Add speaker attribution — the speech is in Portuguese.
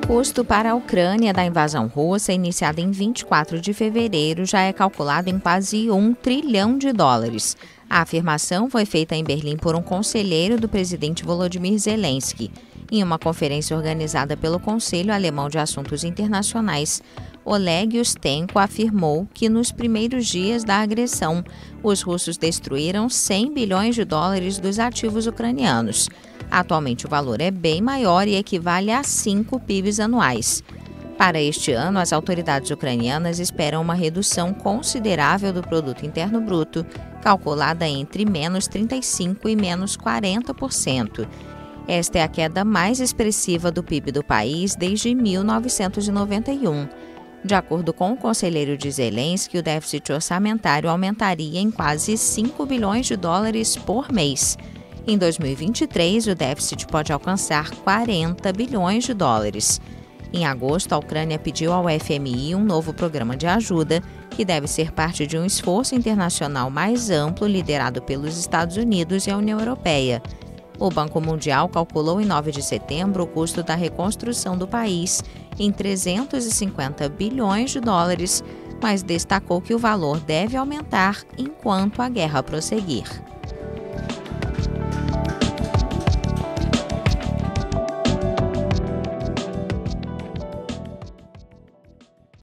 Speaker 1: custo para a Ucrânia da invasão russa, iniciada em 24 de fevereiro, já é calculado em quase US$ 1 trilhão. A afirmação foi feita em Berlim por um conselheiro do presidente Volodymyr Zelensky. Em uma conferência organizada pelo Conselho Alemão de Assuntos Internacionais, Oleg Ustenko afirmou que nos primeiros dias da agressão, os russos destruíram US$ 100 bilhões dos ativos ucranianos. Atualmente o valor é bem maior e equivale a 5 PIBs anuais. Para este ano, as autoridades ucranianas esperam uma redução considerável do produto interno bruto, calculada entre menos 35% e menos 40%. Esta é a queda mais expressiva do PIB do país desde 1991. De acordo com o conselheiro de Zelensky, o déficit orçamentário aumentaria em quase US$ 5 bilhões por mês. Em 2023, o déficit pode alcançar US$ 40 bilhões. Em agosto, a Ucrânia pediu ao FMI um novo programa de ajuda, que deve ser parte de um esforço internacional mais amplo liderado pelos Estados Unidos e a União Europeia. O Banco Mundial calculou em 9 de setembro o custo da reconstrução do país em US$ 350 bilhões, mas destacou que o valor deve aumentar enquanto a guerra prosseguir.